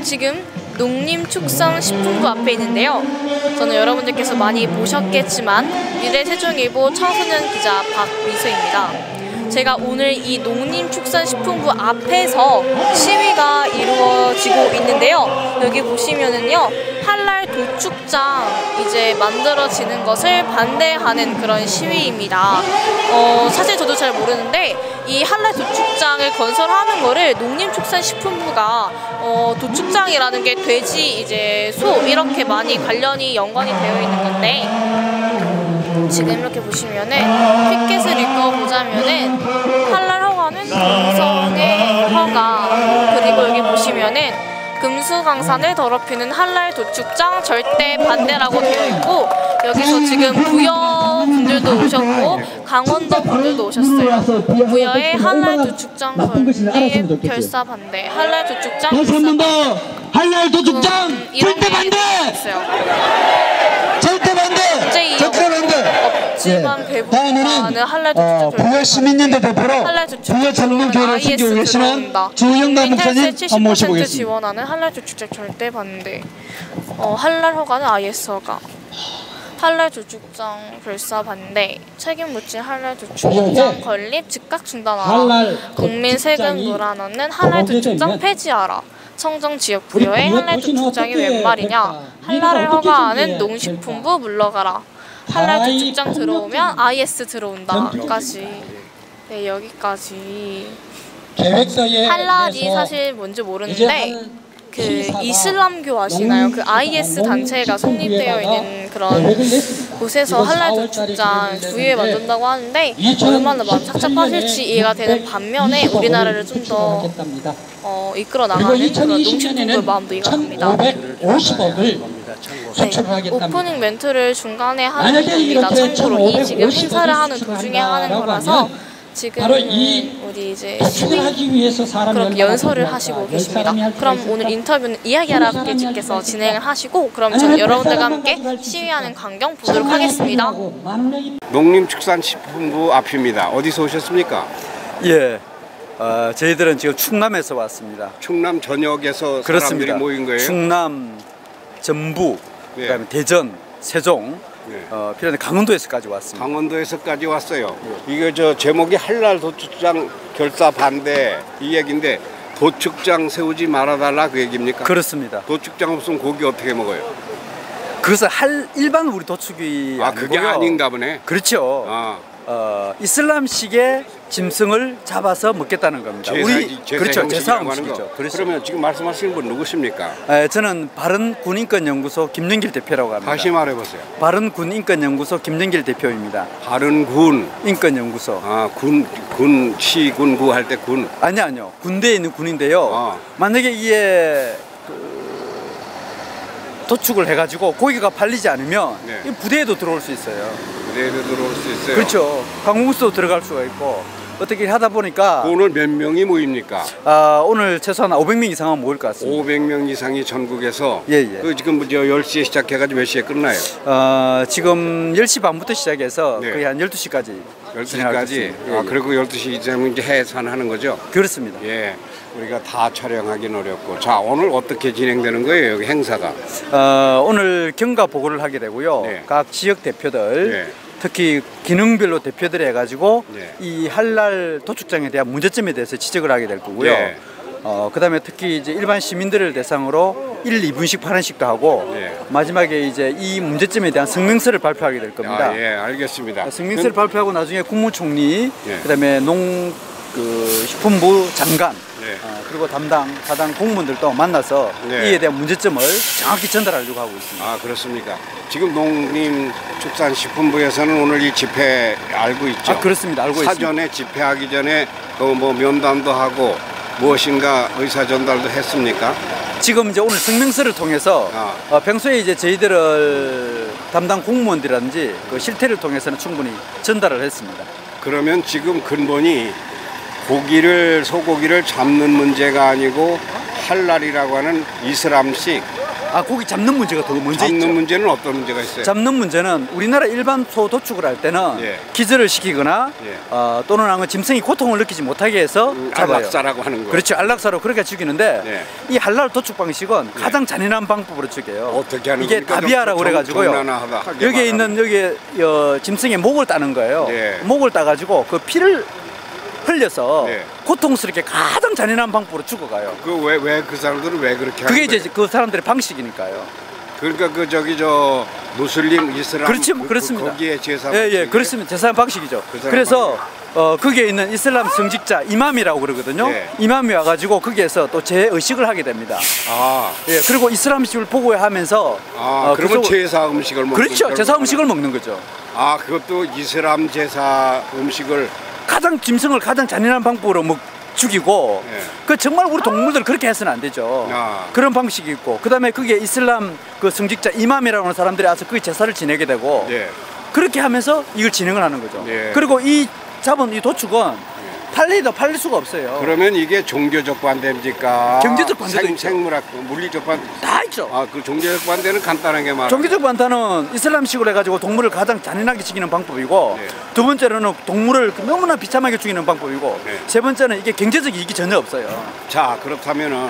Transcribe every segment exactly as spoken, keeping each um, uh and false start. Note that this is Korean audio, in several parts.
지금 농림축산식품부 앞에 있는데요. 저는 여러분들께서 많이 보셨겠지만 미래세종일보 청소년 기자 박미수입니다. 제가 오늘 이 농림축산식품부 앞에서 시위가 이루어지고 있는데요. 여기 보시면은요, 할랄 도축장 이제 만들어지는 것을 반대하는 그런 시위입니다. 어, 사실 저도 잘 모르는데 이 할랄 도축장을 건설하는 거를 농림축산식품부가 어, 도축장이라는 게 돼지, 이제 소 이렇게 많이 관련이 연관이 되어 있는 건데, 지금 이렇게 보시면은 티켓을 읽어보자면은 할랄 허가는 금성의 허가, 그리고 여기 보시면은 금수강산을 더럽히는 할랄 도축장 절대 반대라고 되어 있고, 여기서 지금 부여 분들도 오셨고 강원도 분들도 오셨어요. 부여의 할랄 도축장 건립 결사 반대, 할랄 도축장 다시 한 번 더 할랄 도축장 음, 절대 반대! 절대 반대! 절대 반대! 없지만 배부르다는 할랄 어, 도축장 부여 시민연대 대표로 부여 청년교회를 섬기고 계시는 주영남 목사님 한번 모셔보겠습니다. 지원하는 할랄 도축장 절대 반대. 어, 할랄 허가는 아이에스 허가. 할랄 도축장 결사 반대. 책임 묻힌 할랄 도축장 건립 즉각 중단하라. 국민 세금 몰아넣는 할랄 도축장 폐지하라. 청정 지역 부여의 할랄 도축장이 웬 말이냐. 할랄을 허가하는 농식품부 물러가라. 할랄 도축장 들어오면 아이에스 들어온다까지. 네, 여기까지. 할랄이 사실 뭔지 모르는데 그 이슬람교 아시나요? 그 아이에스 단체가 성립되어 있는 그런 곳에서 할랄 도축장 주위에 만든다고 하는데 얼마나 마음 착잡하실지 이해가 되는 반면에 우리나라를 좀 더 어, 이끌어 나가는 그런 농식품부의 마음도 이해가 됩니다. 네, 오프닝 멘트를 중간에 하는 겁니다. 참고로 이 지금 행사를 하는 도중에 하는 거라서 지금 우리 이제 그렇게 연설을 하시고 계십니다. 그럼 오늘 인터뷰는 이야기하라 기자께서 진행을 하시고, 그럼 저는 여러분들과 함께 시위하는 광경 보도록 하겠습니다. 농림축산식품부 앞입니다. 어디서 오셨습니까? 예, 어, 저희들은 지금 충남에서 왔습니다. 충남 전역에서 그렇습니다. 사람들이 모인 거예요? 충남, 전북, 네. 그다음에 대전, 세종, 네. 어, 필요한 강원도에서까지 왔습니다. 강원도에서까지 왔어요. 네. 이거 저 제목이 할랄 도축장 결사 반대 이 얘기인데, 도축장 세우지 말아달라 그 얘기입니까? 그렇습니다. 도축장 없으면 고기 어떻게 먹어요? 그것은 할 일반 우리 도축이 아 그게 아니고요. 아닌가 보네. 그렇죠. 아. 어, 이슬람식의 짐승을 잡아서 먹겠다는 겁니다. 제사, 우리 제사 그렇죠, 제사 하는 음식이죠. 그렇죠. 그러면 지금 말씀하시는 분 누구십니까? 에, 저는 바른군인권연구소 김영길 대표라고 합니다. 다시 말해보세요. 바른군인권연구소 김영길 대표입니다. 바른군 인권연구소. 아, 군, 군, 시, 군, 구 할 때 군. 아니 아니요. 군대에 있는 군인데요. 아. 만약에 이게 그 도축을 해가지고 고기가 팔리지 않으면 네. 부대에도 들어올 수 있어요. 부대에도 들어올 수 있어요. 그렇죠. 강공수도 들어갈 수가 있고 어떻게 하다 보니까 오늘 몇 명이 모입니까? 아, 오늘 최소한 오백 명 이상은 모일 것 같습니다. 오백 명 이상이 전국에서. 예, 예. 그 지금 저 열 시에 시작해가지고 몇 시에 끝나요? 어, 지금 열 시 반부터 시작해서 네. 거의 한 열두 시까지. 열두 시까지. 아, 예, 그리고 열두 시 이제는 이제 해산하는 거죠? 그렇습니다. 예. 우리가 다 촬영하기는 어렵고. 자, 오늘 어떻게 진행되는 거예요, 여기 행사가? 어, 오늘 경과 보고를 하게 되고요. 네. 각 지역 대표들, 네. 특히 기능별로 대표들이 해가지고 네. 이 할랄 도축장에 대한 문제점에 대해서 지적을 하게 될 거고요. 네. 어, 그다음에 특히 이제 일반 시민들을 대상으로 일, 이 분씩 발언식도 하고 네. 마지막에 이제 이 문제점에 대한 성명서를 발표하게 될 겁니다. 아, 예, 알겠습니다. 성명서를 그럼, 발표하고 나중에 국무총리, 네. 그다음에 농 그 식품부 장관, 네. 어, 그리고 담당 사당 공무원들도 만나서 네. 이에 대한 문제점을 정확히 전달하려고 하고 있습니다. 아, 그렇습니까? 지금 농림축산식품부에서는 오늘 이 집회 알고 있죠? 아, 그렇습니다. 알고 있습니다. 사전에 집회하기 전에 그 뭐 면담도 하고 무엇인가 의사 전달도 했습니까? 지금 이제 오늘 성명서를 통해서 아. 어, 평소에 이제 저희들을 담당 공무원들이라든지 그 실태를 통해서는 충분히 전달을 했습니다. 그러면 지금 근본이 고기를 소고기를 잡는 문제가 아니고 할랄이라고 하는 이슬람식 아 고기 잡는 문제가 더 먼저 잡는 있죠. 문제는 어떤 문제가 있어요? 잡는 문제는 우리나라 일반 소 도축을 할 때는 예. 기절을 시키거나 예. 어, 또는 아마 짐승이 고통을 느끼지 못하게 해서 음, 잡아요. 안락사라고 하는 거예요. 그렇죠. 안락사로 그렇게 죽이는데 예. 이 할랄 도축 방식은 가장 잔인한 방법으로 죽여요. 어떻게 하는 이게 겁니까? 다비아라고 좀 그래가지고요. 정난하게 여기에 있는 여기 어, 짐승의 목을 따는 거예요. 예. 목을 따가지고 그 피를 흘려서 예. 고통스럽게 가장 잔인한 방법으로 죽어가요. 그 왜 왜 그 사람들은 왜 그렇게 하는 그게 거예요? 이제 그 사람들의 방식이니까요. 그러니까 그 저기 저 무슬림 이슬람 그렇죠, 그, 그렇습니다. 그 거기에 제사 예, 예, 그렇습니다. 제사의 방식이죠. 그 사람 그래서 어, 거기에 있는 이슬람 성직자 이맘이라고 그러거든요. 예. 이맘이 와가지고 거기에서 또 재의식을 하게 됩니다. 아, 예, 그리고 이슬람식을 보고하면서 아 어, 그러면 그쪽- 제사 음식을 먹는 그렇죠. 걸 제사 그러구나. 음식을 먹는 거죠. 아 그것도 이슬람 제사 음식을 가장 짐승을 가장 잔인한 방법으로 먹 죽이고 예. 그 정말 우리 동물들 그렇게 해서는 안 되죠. 아. 그런 방식이 있고 그다음에 그게 이슬람 그 성직자 이맘이라고 하는 사람들이 와서 그 제사를 지내게 되고 예. 그렇게 하면서 이걸 진행을 하는 거죠. 예. 그리고 이 잡은 이 도축은 팔리도 팔릴 수가 없어요. 그러면 이게 종교적 반대입니까? 경제적 반대도 생, 있죠. 생물학 물리적 반대. 다 있죠. 아 그 종교적 반대는 간단하게 말하면 종교적 반타는 이슬람식으로 해가지고 동물을 가장 잔인하게 죽이는 방법이고 네. 두 번째로는 동물을 너무나 비참하게 죽이는 방법이고 네. 세 번째는 이게 경제적 이익이 전혀 없어요. 자 그렇다면은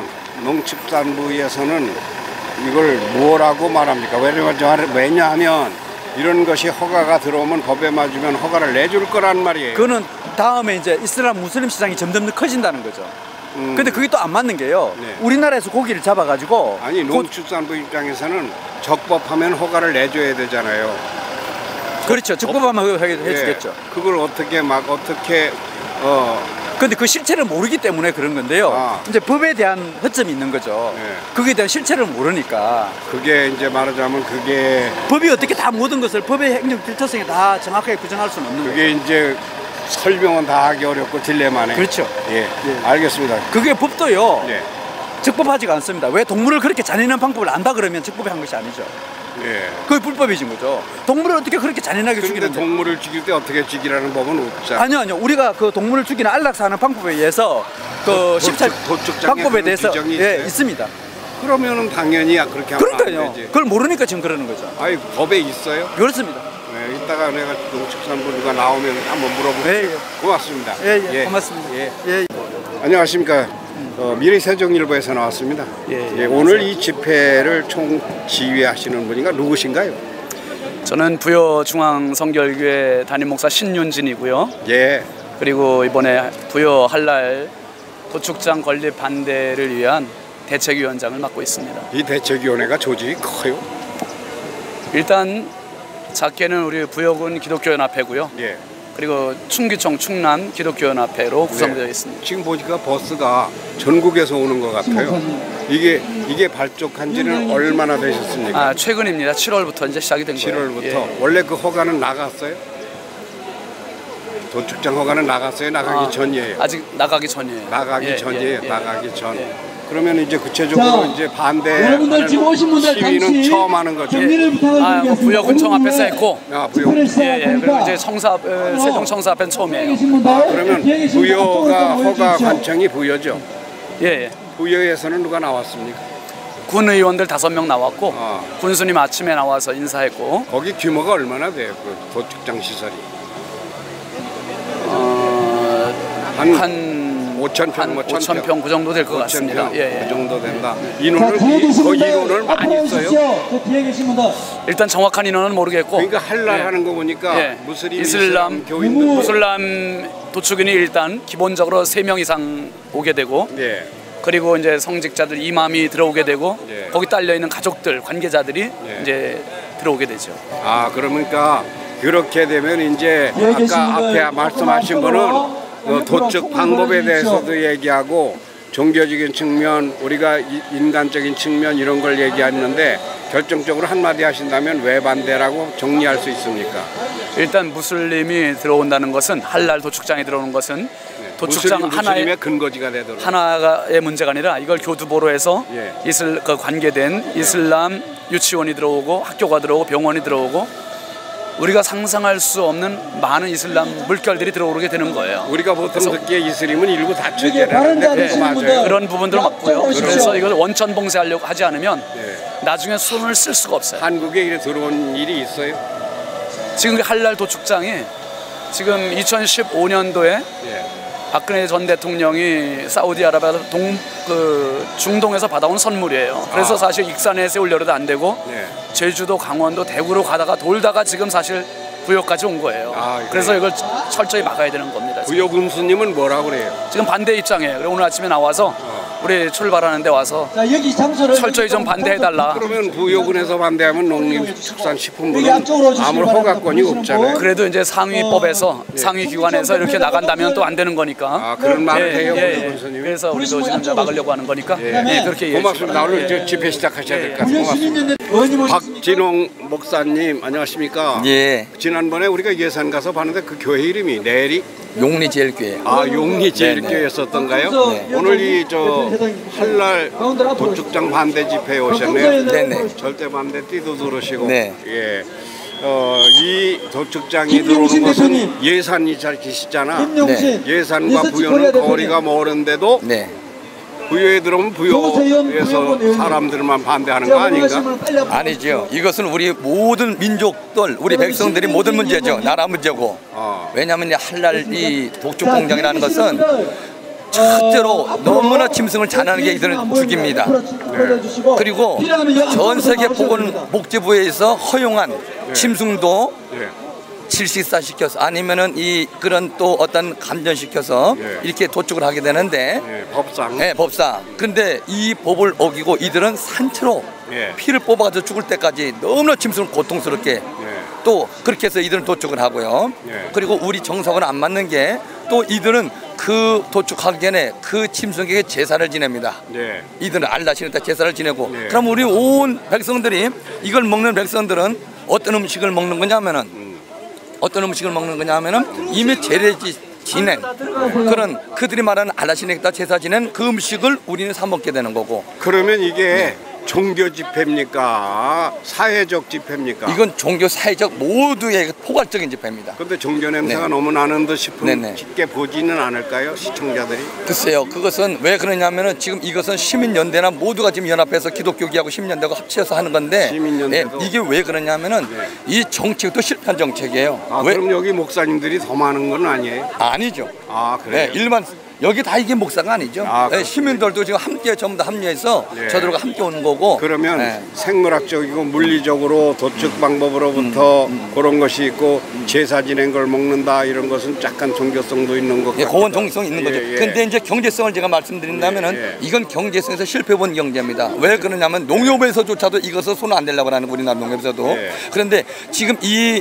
농축산부에서는 이걸 뭐라고 말합니까? 왜냐하면 왜냐하면 이런 것이 허가가 들어오면 법에 맞으면 허가를 내줄 거란 말이에요. 그거는 다음에 이제 이슬람 무슬림 시장이 점점 더 커진다는 거죠. 음. 근데 그게 또 안 맞는 게요. 네. 우리나라에서 고기를 잡아가지고 아니 곧- 농축산부 입장에서는 적법하면 허가를 내줘야 되잖아요. 그렇죠. 적법하면 하게 예. 해주겠죠. 그걸 어떻게 막 어떻게 어 근데 그 실체를 모르기 때문에 그런 건데요. 아. 이제 법에 대한 허점이 있는 거죠. 예. 그거에 대한 실체를 모르니까 그게 이제 말하자면 그게 법이 어떻게 다 모든 것을 법의 행정 질서성에 다 정확하게 규정할 수는 없는 거죠. 그게 이제 설명은 다 하기 어렵고 딜레마네. 그렇죠. 예. 예. 알겠습니다. 그게 법도요. 예. 적법하지가 않습니다. 왜 동물을 그렇게 잔인한 방법을 안다 그러면 적법히 한 것이 아니죠. 예. 그게 불법이신 거죠. 동물을 어떻게 그렇게 잔인하게 그런데 죽이는데? 동물을 죽일 때 어떻게 죽이라는 법은 없잖아. 아니요, 아니요. 우리가 그 동물을 죽이는 안락사하는 방법에 의해서 그 도- 십찰 도축- 도축장에 방법에 그런 대해서 규정이 예, 있어요? 있습니다. 그러면은 당연히 그렇게 하면 안 그러니까요. 되지. 그걸 모르니까 지금 그러는 거죠. 아니 법에 있어요? 그렇습니다. 네, 이따가 내가 농축산부 누가 나오면 한번 물어볼게요. 예, 예. 고맙습니다. 예, 예, 고맙습니다. 예. 예. 안녕하십니까. 어, 미래세종일보에서 나왔습니다. 예, 예, 예, 오늘 이 집회를 총 지휘하시는 분인가 누구신가요? 저는 부여 중앙성결교회 담임 목사 신윤진이고요. 예. 그리고 이번에 부여 할랄 도축장 건립 반대를 위한 대책위원장을 맡고 있습니다. 이 대책위원회가 조직이 커요. 일단 작게는 우리 부여군 기독교연합회고요. 예. 그리고 충기청 충남 기독교연합회로 구성되어 네. 있습니다. 지금 보니까 버스가 전국에서 오는 것 같아요. 이게 이게 발족한 지는 얼마나 되셨습니까? 아, 최근입니다. 칠월부터 이제 시작이 된 거예요. 칠월부터 예. 원래 그 허가는 나갔어요? 도축장 허가는 나갔어요? 나가기 아, 전이에요? 아직 나가기 전이에요. 나가기 예, 전이에요? 예, 예. 나가기 전. 예. 그러면 이제 구체적으로 자, 이제 반대 여러분들 지금 오신 분들 시위는 잠시 처음 하는 거죠. 정리를 부탁을 아, 드리겠습니다. 부여 군청 앞에서 했고, 아, 부여. 예, 예. 그리고 이제 청사 앞, 어, 세종 청사 앞엔 처음이에요. 그러면 부여가 허가 관청이 부여죠. 예, 예. 부여에서는 누가 나왔습니까? 군 의원들 다섯 명 나왔고, 아. 군수님 아침에 나와서 인사했고, 거기 규모가 얼마나 돼요? 그 도축장 시설이 어, 한, 한 오천 평, 한 뭐 천 오천 평 그 정도 될 것 오천 같습니다. 평, 예, 예. 그 정도 된다. 자, 인원을 뒤에 계신 거 분들 인원을 많이 앞으로 써요. 오십시오. 그 뒤에 계신 분들 일단 정확한 인원은 모르겠고, 그러니까 할랄 예. 하는 거 보니까 예. 무슬림, 이슬람, 이슬람 교인들 무슬람 도축인이 일단 기본적으로 세 명 이상 오게 되고, 예. 그리고 이제 성직자들 이맘이 들어오게 되고, 예. 거기 딸려 있는 가족들 관계자들이 예. 이제 들어오게 되죠. 아 그러니까 그렇게 되면 이제 뒤에 계신 아까 분들 앞에 말씀하신 분은 앞으로 어, 도축 방법에 대해서도 얘기하고 종교적인 측면, 우리가 이- 인간적인 측면 이런 걸 얘기하는데 결정적으로 한마디 하신다면 왜 반대라고 정리할 수 있습니까? 일단 무슬림이 들어온다는 것은 할랄 도축장에 들어오는 것은 도축장 무슬림, 하나의 무슬림의 근거지가 되도록. 하나의 문제가 아니라 이걸 교두보로 해서 예. 이슬 그 관계된 이슬람 유치원이 들어오고 학교가 들어오고 병원이 들어오고 우리가 상상할 수 없는 많은 이슬람 물결들이 들어오게 되는 거예요. 우리가 보통 듣기에 이슬람은 일부 다처제라는데 네, 그거 맞아요. 그런 부분들은 맞고요. 그래서 이걸 원천 봉쇄하려고 하지 않으면 네. 나중에 손을 쓸 수가 없어요. 한국에 이래 들어온 일이 있어요? 지금 할랄 도축장이 지금 이천십오 년도에 예. 박근혜 전 대통령이 사우디아라비아 동, 그 중동에서 받아온 선물이에요. 그래서 아. 사실 익산에 세우려도 안 되고 네. 제주도, 강원도, 대구로 가다가 돌다가 지금 사실 부여까지 온 거예요. 아, 그래서 이걸 철저히 막아야 되는 겁니다. 지금. 부여 군수님은 뭐라고 그래요? 지금 반대 입장이에요. 그리고 오늘 아침에 나와서 우리 출발하는데 와서 자, 여기 장소를 철저히 좀 반대해달라. 그러면 부여군에서 반대하면 농림축산식품부는 여기 앞쪽으로 오시기 아무런 바랍니다. 허가권이 없잖아요. 그래도 이제 상위법에서 상위 기관에서 이렇게 나간다면 또 안 되는 거니까. 아, 그런 말을 예, 해요, 예, 부여 예. 군수님이. 그래서 우리도 지금 이제 막으려고 하는 거니까. 예, 그렇게 이해해 고맙습니다. 주시기 오늘 바랍니다. 저 집회 시작하셔야 될 것 같아요. 고맙습니다. 의원님 오시- 박진홍 목사님 안녕하십니까? 예, 지난번에 우리가 예산 가서 봤는데 그 교회 이름이 내리 용리제일교회. 아 용리제일교회였었던가요? 네. 오늘 이 저 할랄 도축장 반대 집회에 오셨네요. 네네. 절대 반대 띠도 들으시고. 네. 예. 어, 이 도축장이 김용신 들어오는 것은 대표님. 예산이 잘 계시잖아. 김용신 예산과 리서치 부여는 코리아 대표님. 거리가 멀은데도 네. 부여에 들어오면 조세현 부여군 부여에서 의원님. 사람들만 반대하는 거 아닌가? 아니죠. 이것은 우리 모든 민족들, 우리 백성들이 모든 문제죠. 나라 문제고. 어. 왜냐하면 이 할랄 이 도축 공장이라는 것은 첫째로 너무나 짐승을 잔하는 게 이들은 죽입니다. 그리고 전 세계 보건복지부에서 허용한 짐승도 예. 질식사시켜서 아니면은 이 그런 또 어떤 감전시켜서 예. 이렇게 도축을 하게 되는데 예, 법상. 네, 법상. 근데 이 법을 어기고 이들은 산채로 예. 피를 뽑아가지고 죽을 때까지 너무나 짐승을 고통스럽게 예. 또 그렇게 해서 이들은 도축을 하고요. 예. 그리고 우리 정석은 안 맞는 게 또 이들은 그 도축하기 전에 그 짐승에게 제사를 지냅니다. 예. 이들은 알라시는데 제사를 지내고 예. 그럼 우리 온 백성들이 이걸 먹는 백성들은 어떤 음식을 먹는 거냐면은 음. 어떤 음식을 먹는 거냐면은 이미 재래지 지낸 그런 그들이 말하는 알라시네기다 제사 지낸 그 음식을 우리는 사 먹게 되는 거고 그러면 이게 네. 종교 집회입니까? 사회적 집회입니까? 이건 종교 사회적 모두의 포괄적인 집회입니다. 근데 종교 냄새가 네. 너무 나는 듯 싶으면 네네. 쉽게 보지는 않을까요? 시청자들이? 글쎄요, 그것은 왜 그러냐면은 지금 이것은 시민연대나 모두가 지금 연합해서 기독교계하고 시민연대가 합쳐서 하는 건데 시민연대도? 예, 이게 왜 그러냐면은 네. 이 정책도 실패한 정책이에요. 아, 왜? 그럼 여기 목사님들이 더 많은 건 아니에요? 아니죠. 아, 네, 그래요? 일반 여기 다 이게 목사가 아니죠. 아, 네, 시민들도 지금 함께 전부 다 합류해서 네. 저들과 함께 오는 거고. 그러면 네. 생물학적이고 물리적으로 도축 방법으로부터 그런 것이 있고 제사 지낸 걸 먹는다 이런 것은 약간 종교성도 있는 것 예, 같아요. 고원 정성 있는 거죠. 예, 예. 근데 이제 경제성을 제가 말씀드린다면은 예, 예. 이건 경제성에서 실패 본 경제입니다. 왜 그러냐면 농협에서조차도 이것을 손 안 대려고 하는 우리나라 농협에서도. 예. 그런데 지금 이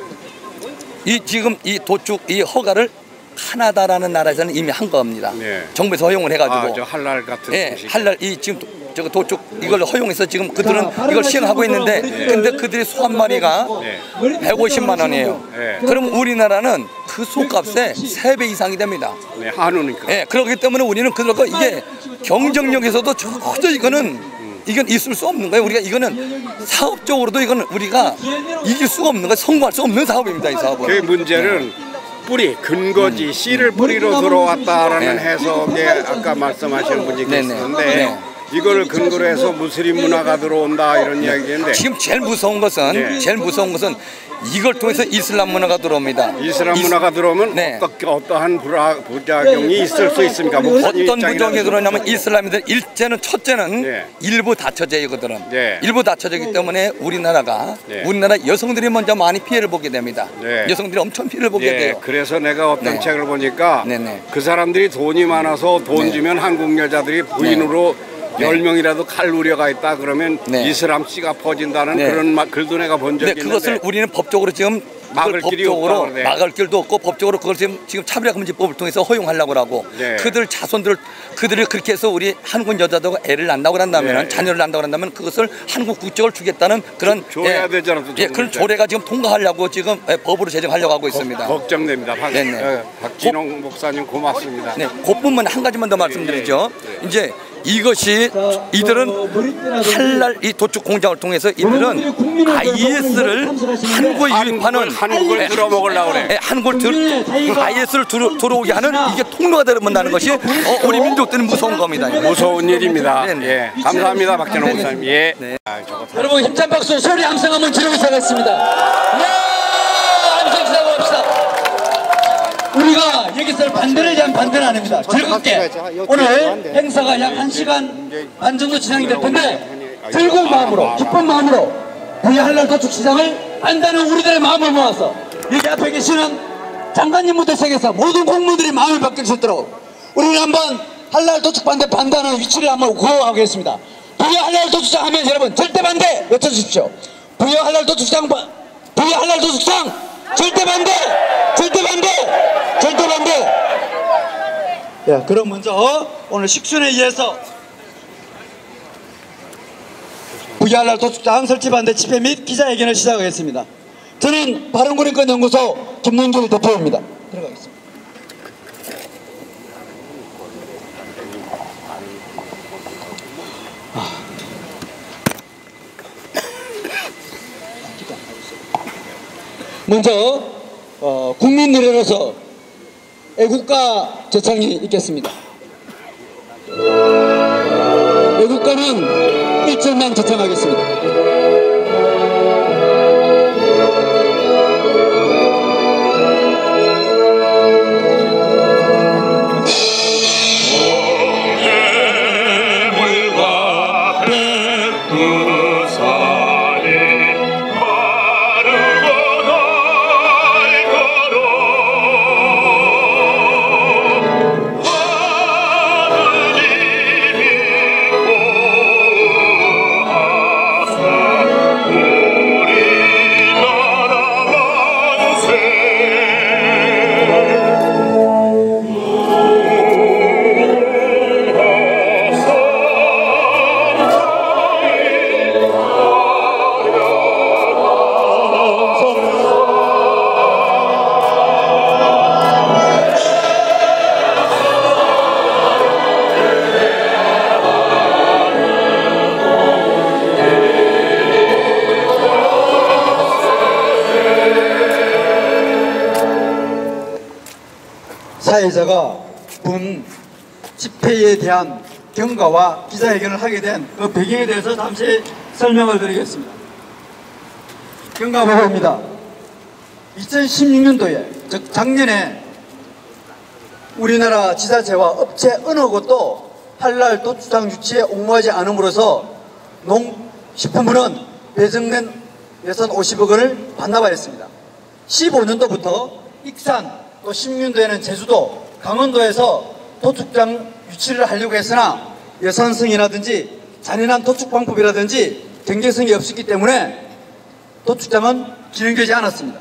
이 지금 이 도축 이 허가를 카나다라는 나라에서는 이미 한 겁니다. 네. 정부에서 허용을 해가지고. 아, 저 할랄 같은 예, 음식. 할랄 이 지금 도- 저거 도축 이걸 허용해서 지금 그들은 이걸 시행하고 있는데 근데 그들이 소 한 마리가 네. 백오십만 원이에요. 네. 그럼 우리나라는 그 소값의 세 배 이상이 됩니다. 네, 한우니까. 예, 그렇기 때문에 우리는 그들과 이게 경쟁력에서도 전혀 이거는 이건 있을 수 없는 거예요. 우리가 이거는 사업적으로도 이거는 우리가 이길 수가 없는 거예요. 성공할 수 없는 사업입니다. 이 사업은. 그 문제는 뿌리, 근거지, 씨를 뿌리로 들어왔다라는 네. 해석에 아까 말씀하신 분이 네네. 계시는데 네. 이걸 근거로 해서 무슬림 문화가 들어온다 이런 이야기인데 지금 제일 무서운 것은 네. 제일 무서운 것은 이걸 통해서 이슬람 문화가 들어옵니다. 이슬람 이스- 문화가 들어오면 네. 어떻게 어떠한 불화, 부작용이 있을 수 있습니까? 목사님 어떤 입장이라서. 부정이 그러냐면 이슬람인들 일제는 첫째는 네. 일부 다처제예요, 그들은. 네. 일부 다처제이기 때문에 우리나라가 네. 우리나라 여성들이 먼저 많이 피해를 보게 됩니다. 네. 여성들이 엄청 피해를 보게 예, 돼요. 그래서 내가 어떤 네. 책을 보니까 네, 네. 그 사람들이 돈이 많아서 돈 네. 주면 한국 여자들이 부인으로 네. 열 명이라도 칼 우려가 있다 그러면 네. 이슬람 씨가 퍼진다는 네. 그런 막 글도 내가 본 적이 근데 그것을 있는데 우리는 법적으로 지금 막을 그걸 길이 법적으로 없다고 그래. 막을 길도 없고 법적으로 그걸 지금 지금 차별화금지법을 통해서 허용하려고 하고 네. 그들 자손들 그들을 그렇게 해서 우리 한국 여자들과 애를 낳는다고 한다면 네. 자녀를 낳는다고 한다면 그것을 한국 국적을 주겠다는 그런 조- 줘야 되잖아, 또 예, 조금 그런 이제. 조례가 지금 통과하려고 지금 예, 법으로 제정하려고 하고 있습니다. 걱정됩니다. 박, 네네. 어, 박진홍 목사님 고맙습니다. 네, 그뿐만 한 가지만 더 말씀드리죠. 예, 예. 이제 이것이 이들은 할랄 이 도축 공장을 통해서 이들은 아이에스를 한국에 유입하는 한국을 들어먹으려고 그래. 한국을 들 아이에스를 들어, 들어오게 하는 이게 통로가 되는다는 것이 어, 우리 민족들은 무서운 겁니다. 무서운 일입니다. 네, 네. 예, 감사합니다, 박진호 목사님. 예. 네. 아, 저거 여러분 힘찬 박수 소리 함성 한번 지르고 시작하겠습니다. 야 함성 시작합시다. 우리가 여기서 반대를 위한 반대는 아닙니다. 즐겁게 오늘 행사가 약 한 시간 반 정도 진행이 될 텐데 즐거운 마음으로 기쁜 마음으로 부여 한랄 도축시장을 안다는 우리들의 마음을 모아서 여기 앞에 계시는 장관님부터 시작해서 모든 공무원들이 마음을 바뀔 수 있도록 우리는 한번 한랄 도축 반대 반대하는 위치를 한번 구호하겠습니다. 부여 한랄 도축장 하면 여러분 절대 반대 외쳐주십시오. 부여 한랄 도축장 부여 한랄 도축장 절대 반대 절대 반대 절대 반대. 야, 그럼 먼저 오늘 식순에 의해서 부여 한랄 도축장 설치 반대 집회 및 기자회견을 시작하겠습니다. 저는 바른구인권연구소 김문길 대표입니다. 들어가겠습니다. 먼저 어, 국민 노래로서 애국가 제창이 있겠습니다. 애국가는 일 절만 제창하겠습니다. 사회자가 본 집회에 대한 경과와 기자회견을 하게 된 그 배경에 대해서 잠시 설명을 드리겠습니다. 경과 보고입니다. 이천십육 년도에 즉 작년에 우리나라 지자체와 업체 어느 곳도 한랄 도축장 유치에 옹호하지 않음으로써 농식품부는 배정된 예산 오십억 원을 반납하였습니다. 십오 년도부터 익산 또 십육 년도에는 제주도, 강원도에서 도축장 유치를 하려고 했으나 예산성이라든지 잔인한 도축 방법이라든지 경제성이 없었기 때문에 도축장은 진행되지 않았습니다.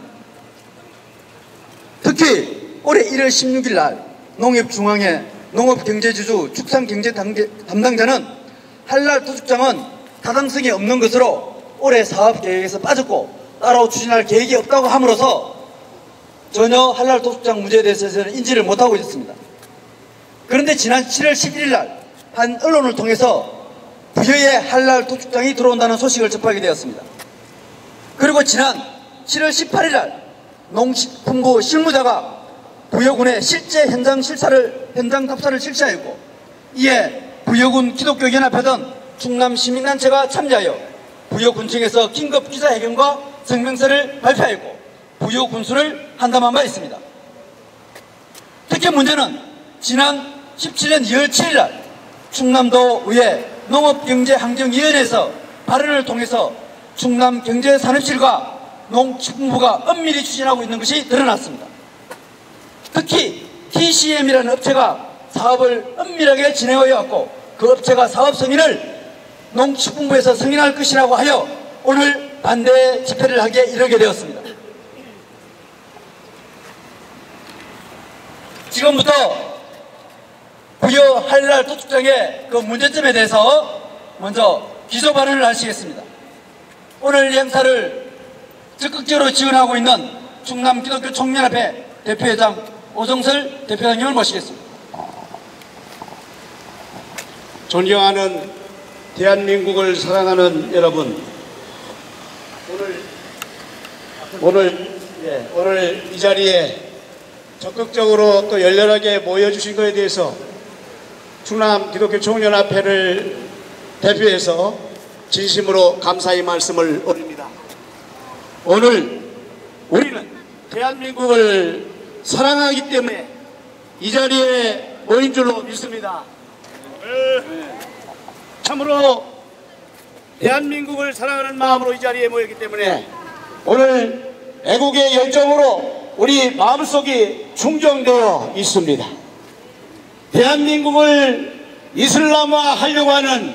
특히 올해 일월 십육일 날 농협중앙회 농업경제지주 축산경제 담당자는 한랄 도축장은 타당성이 없는 것으로 올해 사업계획에서 빠졌고 따로 추진할 계획이 없다고 함으로써 전혀 한랄 도축장 문제에 대해서는 인지를 못하고 있었습니다. 그런데 지난 칠월 십일일 날 한 언론을 통해서 부여에 한랄 도축장이 들어온다는 소식을 접하게 되었습니다. 그리고 지난 칠월 십팔일 날 농식품부 실무자가 부여군의 실제 현장 실사를 현장 답사를 실시하였고 이에 부여군 기독교연합회 등 충남 시민단체가 참여하여 부여군청에서 긴급 기자회견과 성명서를 발표하였고 부여 군수를 한담한 바 있습니다. 특히 문제는 지난 십칠년 이월 칠일 날 충남도의회 농업경제환경위원회에서 발언을 통해서 충남경제산업실과 농식품부가 엄밀히 추진하고 있는 것이 드러났습니다. 특히 티씨엠이라는 업체가 사업을 엄밀하게 진행하여 왔고 그 업체가 사업 승인을 농식품부에서 승인할 것이라고 하여 오늘 반대 집회를 하기에 이르게 되었습니다. 지금부터 부여 한랄 도축장의 그 문제점에 대해서 먼저 기소 발언을 하시겠습니다. 오늘 이 행사를 적극적으로 지원하고 있는 충남 기독교 총연합회 대표회장 오정설 대표장님을 모시겠습니다. 존경하는 대한민국을 사랑하는 여러분, 오늘 오늘 예, 오늘 이 자리에 적극적으로 또 열렬하게 모여주신 것에 대해서 충남 기독교 총연합회를 대표해서 진심으로 감사의 말씀을 올립니다. 오늘 우리는 대한민국을 사랑하기 때문에 이 자리에 모인 줄로 믿습니다. 참으로 대한민국을 사랑하는 마음으로 이 자리에 모였기 때문에 오늘 애국의 열정으로 우리 마음속이 충정되어 있습니다. 대한민국을 이슬람화 하려고 하는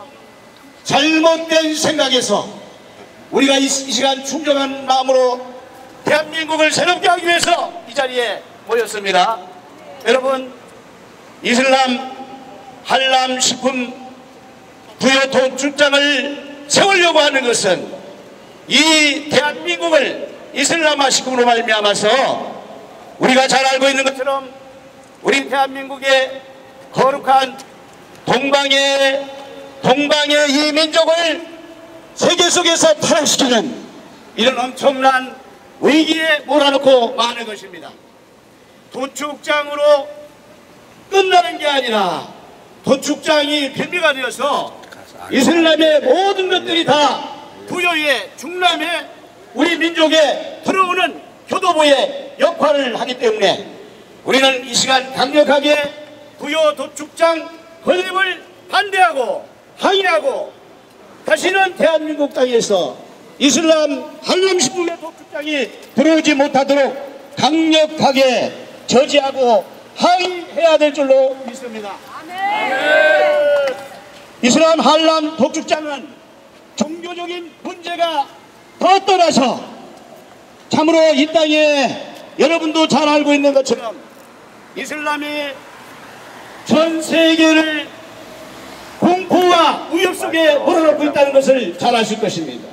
잘못된 생각에서 우리가 이 시간 충정한 마음으로 대한민국을 새롭게 하기 위해서 이 자리에 모였습니다. 여러분, 이슬람 할람 식품 부여 도축장을 세우려고 하는 것은 이 대한민국을 이슬람화 식품으로 말미암아서 우리가 잘 알고 있는 것처럼 우리 대한민국의 거룩한 동방의 동방의 이 민족을 세계 속에서 타락시키는 이런 엄청난 위기에 몰아넣고 마는 것입니다. 도축장으로 끝나는 게 아니라 도축장이 빌미가 되어서 이슬람의 모든 것들이 다 부여의 중남의 우리 민족에 들어오는 교도부의 역할을 하기 때문에 우리는 이 시간 강력하게 부여 도축장 건립을 반대하고 항의하고 다시는 대한민국 땅에서 이슬람 할람식품의 도축장이 들어오지 못하도록 강력하게 저지하고 항의해야 될 줄로 믿습니다. 이슬람 할람 도축장은 종교적인 문제가 더 떠나서 참으로 이 땅에 여러분도 잘 알고 있는 것처럼 이슬람이 전 세계를 공포와 위협 속에 몰아넣고 있다는 것을 잘 아실 것입니다.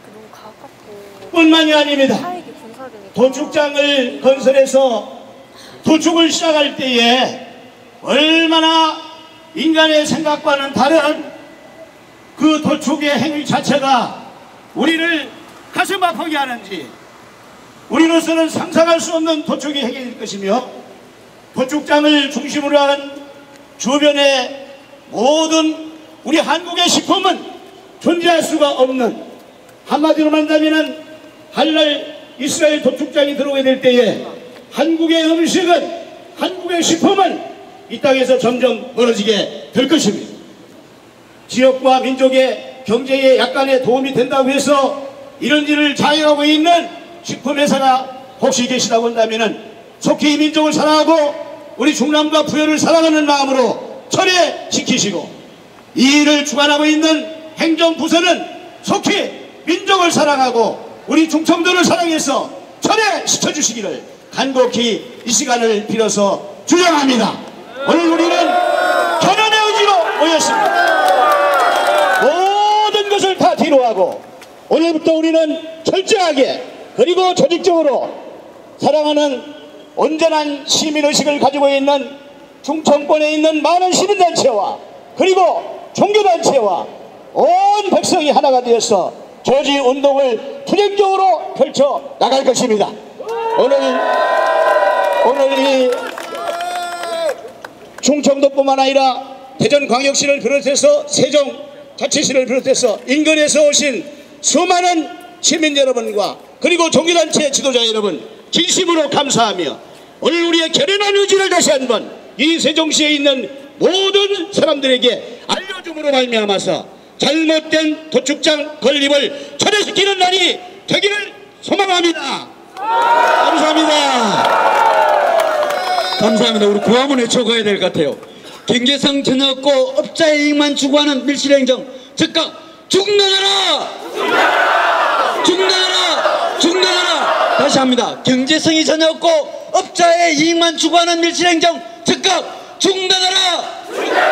뿐만이 아닙니다. 도축장을 건설해서 도축을 시작할 때에 얼마나 인간의 생각과는 다른 그 도축의 행위 자체가 우리를 가슴 아프게 하는지 우리로서는 상상할 수 없는 도축의 행위일 것이며 도축장을 중심으로 한 주변의 모든 우리 한국의 식품은 존재할 수가 없는, 한마디로 말하자면 할랄 이스라엘 도축장이 들어오게 될 때에 한국의 음식은, 한국의 식품은 이 땅에서 점점 멀어지게 될 것입니다. 지역과 민족의 경제에 약간의 도움이 된다고 해서 이런 일을 자행하고 있는 식품회사가 혹시 계시다고 한다면 속히 이 민족을 사랑하고 우리 중남과 부여를 사랑하는 마음으로 철회시키시고, 이 일을 주관하고 있는 행정부서는 속히 민족을 사랑하고 우리 충청도를 사랑해서 철회시켜주시기를 간곡히 이 시간을 빌어서 주장합니다. 오늘 우리는 견연의 의지로 모였습니다. 모든 것을 다 뒤로하고 오늘부터 우리는 철저하게 그리고 조직적으로 사랑하는 온전한 시민의식을 가지고 있는 충청권에 있는 많은 시민단체와 그리고 종교단체와 온 백성이 하나가 되어서 저지운동을 투쟁적으로 펼쳐 나갈 것입니다. 오늘 오늘 이 충청도뿐만 아니라 대전광역시를 비롯해서 세종자치시를 비롯해서 인근에서 오신 수많은 시민 여러분과 그리고 종교단체 지도자 여러분 진심으로 감사하며 오늘 우리의 결연한 의지를 다시 한번 이 세종시에 있는 모든 사람들에게 알려줌으로 말미암아서 잘못된 도축장 건립을 철회시키는 날이 되기를 소망합니다. 감사합니다. 감사합니다. 우리 구호함을 외쳐가야 될 것 같아요. 경제성 전혀 없고 업자의 이익만 추구하는 밀실행정 즉각 중단하라! 중단하라! 중단하라! 다시 합니다. 경제성이 전혀 없고 업자의 이익만 추구하는 밀실행정 즉각 중단하라!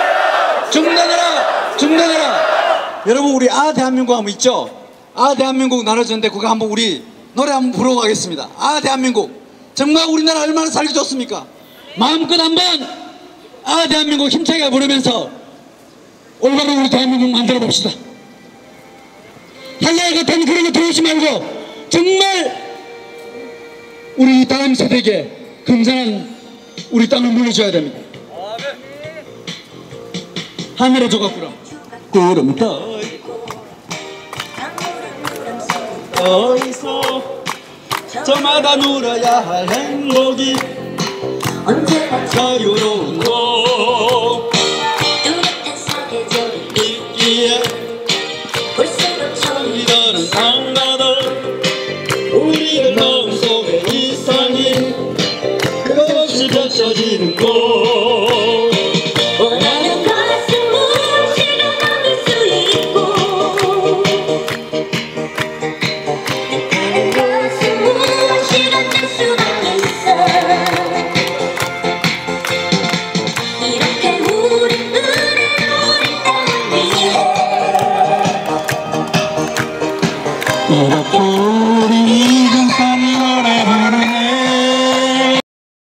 중단하라! 중단하라! 여러분, 우리 아 대한민국 하면 있죠? 아 대한민국 나눠졌는데 그거 한번 우리 노래 한번 부르고 가겠습니다. 아 대한민국, 정말 우리나라 얼마나 살기 좋습니까? 마음껏 한번 아 대한민국 힘차게 부르면서 올바른 우리 대한민국 만들어 봅시다. 한라에 같은 그런 거 들어오지 말고 정말 우리 다음 세대에게 건강한 우리 땅을 물려줘야 됩니다. 하늘의 조각구름 구름 떠 어디서 저마다 누려야 할 행복이 자유로운